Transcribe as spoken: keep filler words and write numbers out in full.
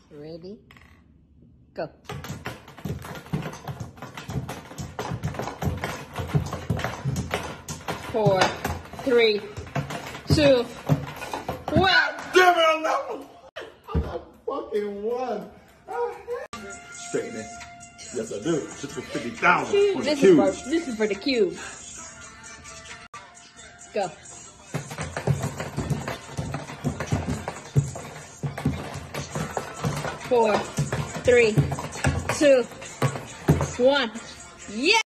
Ready? Go. Four, three, two, one. Damn it, no! I got fucking one. Straighten it. Yes, I do. Just for fifty thousand for the This is cube. for, this is for the cube. Go. Four, three, two, one. Yeah!